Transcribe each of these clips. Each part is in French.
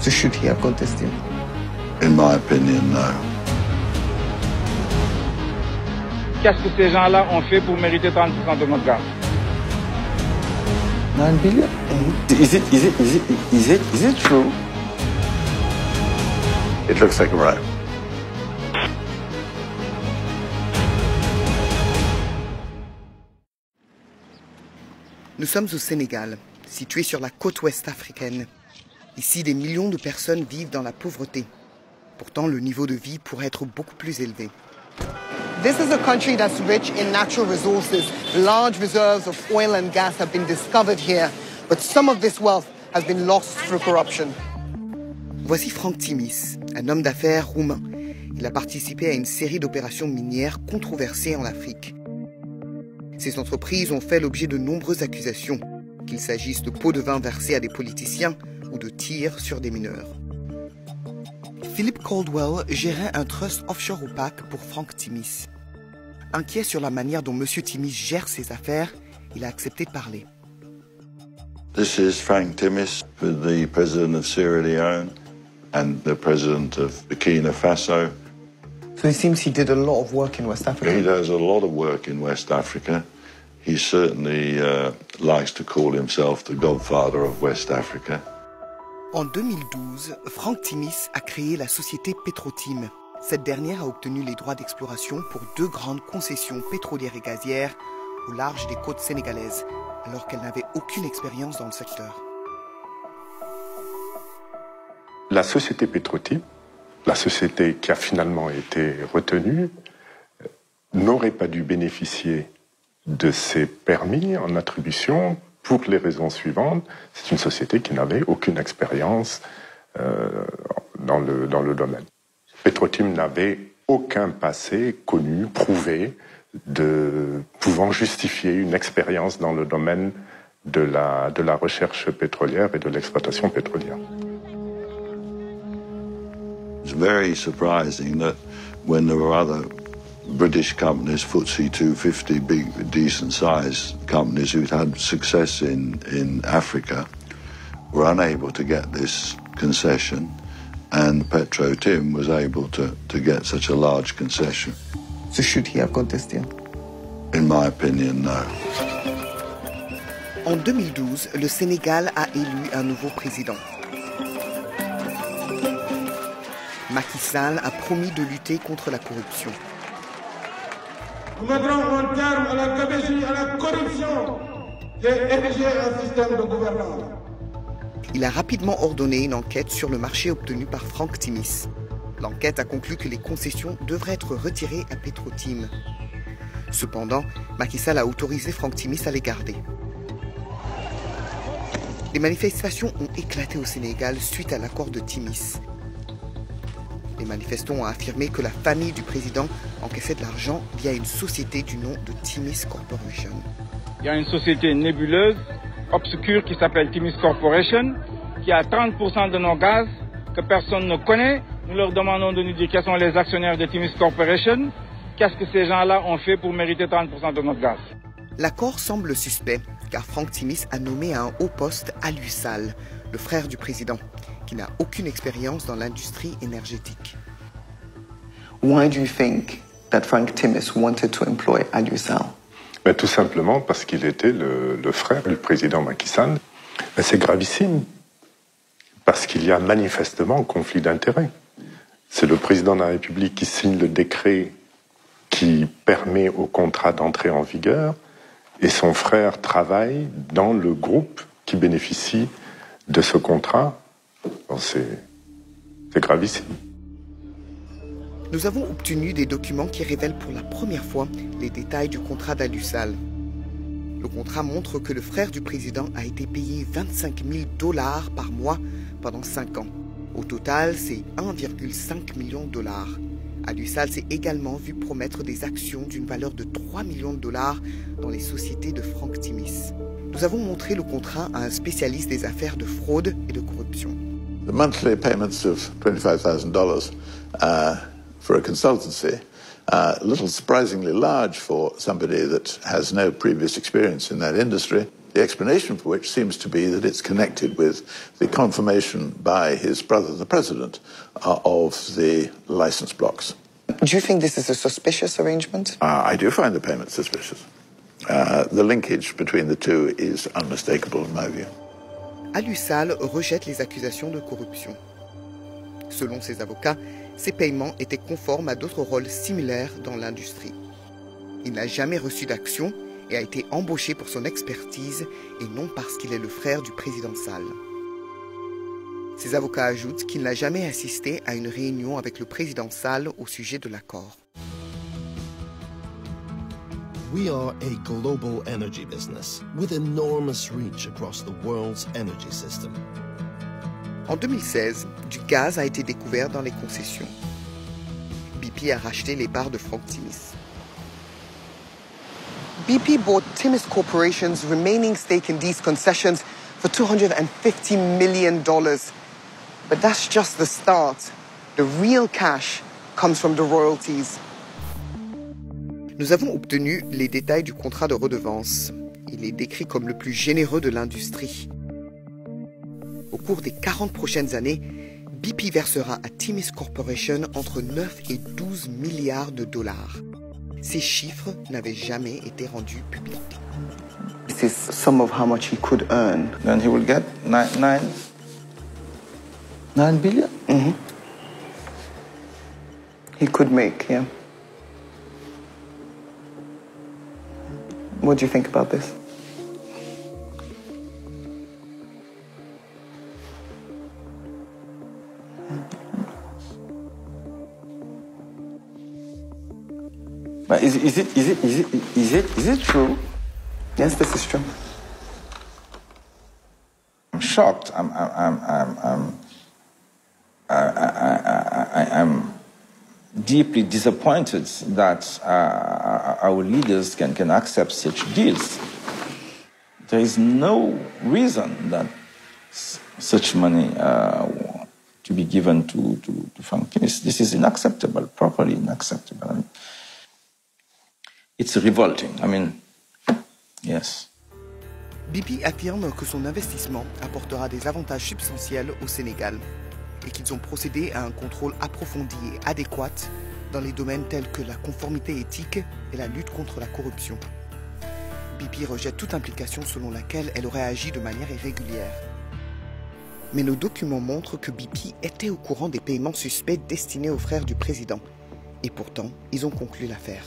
So should he have got this deal? In my opinion, no. Qu'est-ce que ces gens-là ont fait pour mériter 30% de notre gaz? 9 billion? Is it true? It looks like a right. Nous sommes au Sénégal, situé sur la côte ouest africaine. Ici, des millions de personnes vivent dans la pauvreté. Pourtant, le niveau de vie pourrait être beaucoup plus élevé. This is a country that's rich in natural resources. Large reserves of oil and gas have been discovered here, but some of this wealth has been lost through corruption. Voici Franck Timis, un homme d'affaires roumain. Il a participé à une série d'opérations minières controversées en Afrique. Ces entreprises ont fait l'objet de nombreuses accusations, qu'il s'agisse de pots de vin versés à des politiciens ou de tirs sur des mineurs. Philip Caldwell gérait un trust offshore opaque pour Franck Timis. Inquiet sur la manière dont M. Timis gère ses affaires, il a accepté de parler. This is Frank Timis, the president of Sierra Leone and the president of Burkina Faso. So it seems he did a lot of work in West Africa. He does a lot of work in West Africa. He certainly likes to call himself the godfather of West Africa. En 2012, Franck Timis a créé la société Petrotim. Cette dernière a obtenu les droits d'exploration pour 2 grandes concessions pétrolières et gazières au large des côtes sénégalaises, alors qu'elle n'avait aucune expérience dans le secteur. La société Petrotim, la société qui a finalement été retenue, n'aurait pas dû bénéficier de ces permis en attribution pour les raisons suivantes. C'est une société qui n'avait aucune expérience dans le domaine. Petrotim n'avait aucun passé connu, prouvé, pouvant justifier une expérience dans le domaine de la recherche pétrolière et de l'exploitation pétrolière. It's very surprising that when there were other British companies, FTSE 250, big, decent-sized companies who'd had success in Africa, were unable to get this concession, and Petro-Tim was able to get such a large concession. So should he have got this deal? In my opinion, no. En 2012, le Sénégal a élu un nouveau président. Macky Sall a promis de lutter contre la corruption. Nous mettrons un terme à la gabegie, à la corruption et ériger un système de gouvernance. Il a rapidement ordonné une enquête sur le marché obtenu par Franck Timis. L'enquête a conclu que les concessions devraient être retirées à Petrotim. Cependant, Macky Sall a autorisé Franck Timis à les garder. Les manifestations ont éclaté au Sénégal suite à l'accord de Timis. Les manifestants ont affirmé que la famille du président encaissait de l'argent via une société du nom de Timis Corporation. Il y a une société nébuleuse, obscure, qui s'appelle Timis Corporation, qui a 30% de nos gaz que personne ne connaît. Nous leur demandons de nous dire quels sont les actionnaires de Timis Corporation. Qu'est-ce que ces gens-là ont fait pour mériter 30% de notre gaz? L'accord semble suspect, car Franck Timis a nommé à un haut poste Aliou Sall, le frère du président, qui n'a aucune expérience dans l'industrie énergétique. Why do you think that Frank Timis wanted to employ Aliou Sall? Mais tout simplement parce qu'il était le frère du président Macky Sall. C'est gravissime, parce qu'il y a manifestement conflit d'intérêts. C'est le président de la République qui signe le décret qui permet au contrat d'entrer en vigueur, et son frère travaille dans le groupe qui bénéficie de ce contrat. Bon, c'est gravissime. Nous avons obtenu des documents qui révèlent pour la première fois les détails du contrat d'Aliou Sall. Le contrat montre que le frère du président a été payé 25 000 $ par mois pendant 5 ans. Au total, c'est 1,5 million $. Aliou Sall s'est également vu promettre des actions d'une valeur de 3 millions $ dans les sociétés de Franck Timis. Nous avons montré le contrat à un spécialiste des affaires de fraude et de corruption. The monthly payments of $25,000 for a consultancy a little surprisingly large for somebody that has no previous experience in that industry. The explanation for which seems to be that it's connected with the confirmation by his brother, the president, of the license blocks. Do you think this is a suspicious arrangement? I do find the payment suspicious. The linkage between the two is unmistakable in my view. Alusal rejette les accusations de corruption. Selon ses avocats, ces paiements étaient conformes à d'autres rôles similaires dans l'industrie. Il n'a jamais reçu d'action et a été embauché pour son expertise et non parce qu'il est le frère du président Sall. Ses avocats ajoutent qu'il n'a jamais assisté à une réunion avec le président Sall au sujet de l'accord. We are a global energy business with enormous reach across the world's energy system. En 2016, du gaz a été découvert dans les concessions. BP a racheté les parts de Frank Timis. BP bought Timis Corporation's remaining stake in these concessions for $250 million. But that's just the start. The real cash comes from the royalties. Nous avons obtenu les détails du contrat de redevance. Il est décrit comme le plus généreux de l'industrie. Au cours des 40 prochaines années, BP versera à Timis Corporation entre 9 et 12 milliards de dollars. Ces chiffres n'avaient jamais été rendus publics. This is some of how much he could earn. Then he will get 9 billion? Mm-hmm. He could make, yeah. What do you think about this? But is it true? Yes, this is true. I'm shocked. I'm deeply disappointed that our leaders can accept such deals. There is no reason that such money to be given to Frank Timis. This is unacceptable, properly unacceptable. I mean, it's revolting. I mean, yes. BP affirme que son investissement apportera des avantages substantiels au Sénégal et qu'ils ont procédé à un contrôle approfondi et adéquat dans les domaines tels que la conformité éthique et la lutte contre la corruption. BP rejette toute implication selon laquelle elle aurait agi de manière irrégulière. Mais nos documents montrent que BP était au courant des paiements suspects destinés aux frères du président. Et pourtant, ils ont conclu l'affaire.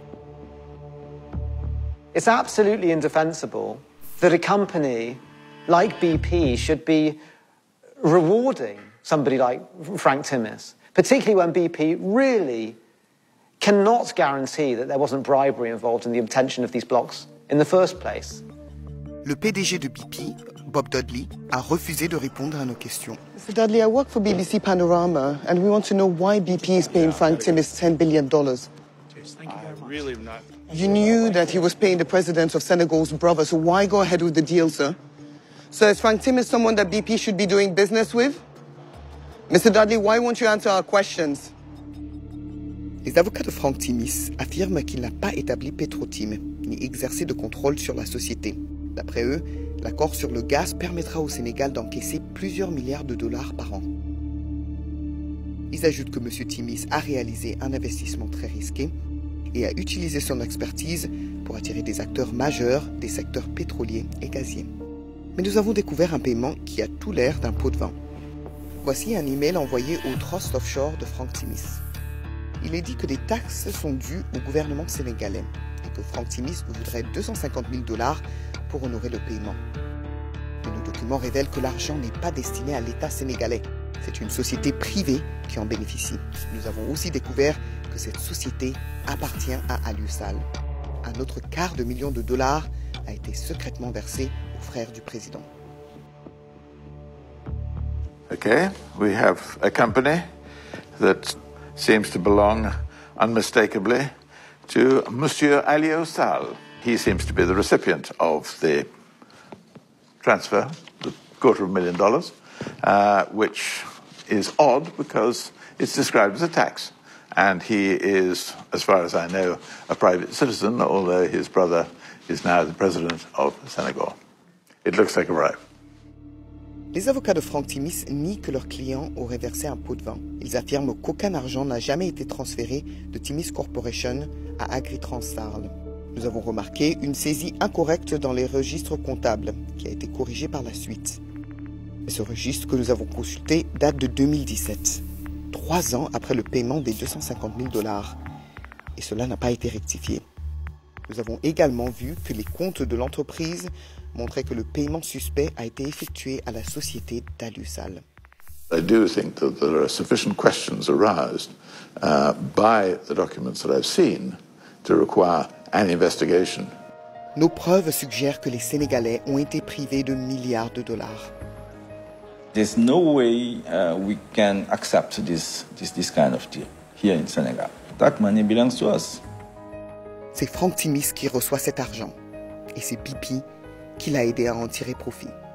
It's absolutely indefensible that a company like BP should be rewarding somebody like Frank Timis, particularly when BP really cannot guarantee that there wasn't bribery involved in the obtention of these blocks in the first place. Le PDG de BP, Bob Dudley, a refusé de répondre à nos questions. Mr. Dudley, I work for BBC Panorama, and we want to know why BP is paying Frank Timis $10 billion. You knew that he was paying the president of Senegal's brother, so why go ahead with the deal, sir? So is Frank Timis someone that BP should be doing business with? Mr. Dudley, why won't you answer our questions? Les avocats de Frank Timis affirment qu'il n'a pas établi Petrotim, ni exercé de contrôle sur la société. D'après eux, l'accord sur le gaz permettra au Sénégal d'encaisser plusieurs milliards de dollars par an. Ils ajoutent que M. Timis a réalisé un investissement très risqué et a utilisé son expertise pour attirer des acteurs majeurs des secteurs pétroliers et gaziers. Mais nous avons découvert un paiement qui a tout l'air d'un pot de vin. Voici un email envoyé au Trust Offshore de Frank Timis. Il est dit que des taxes sont dues au gouvernement sénégalais et que Frank Timis voudrait 250 000 $ pour honorer le paiement. Mais nos documents révèlent que l'argent n'est pas destiné à l'État sénégalais. C'est une société privée qui en bénéficie. Nous avons aussi découvert que cette société appartient à Alusal. Un autre $250 000 a été secrètement versé aux frères du président. Okay, we have a company that seems to belong unmistakably to Monsieur Alio Sall. He seems to be the recipient of the transfer, the $250,000, which is odd because it's described as a tax. And he is, as far as I know, a private citizen, although his brother is now the president of Senegal. It looks like a bribe. Les avocats de Frank Timis nient que leur client aurait versé un pot de vin. Ils affirment qu'aucun argent n'a jamais été transféré de Timis Corporation à Agritranstarl. Nous avons remarqué une saisie incorrecte dans les registres comptables, qui a été corrigée par la suite. Mais ce registre que nous avons consulté date de 2017, 3 ans après le paiement des $250 000. Et cela n'a pas été rectifié. Nous avons également vu que les comptes de l'entreprise montraient que le paiement suspect a été effectué à la société d'Alusal. I do think that there are sufficient questions aroused by the documents that I've seen to require an investigation. Nos preuves suggèrent que les Sénégalais ont été privés de milliards de dollars. There's no way we can accept this kind of deal here in Senegal. That money belongs to us. C'est Frank Timis qui reçoit cet argent et c'est BP qui l'a aidé à en tirer profit.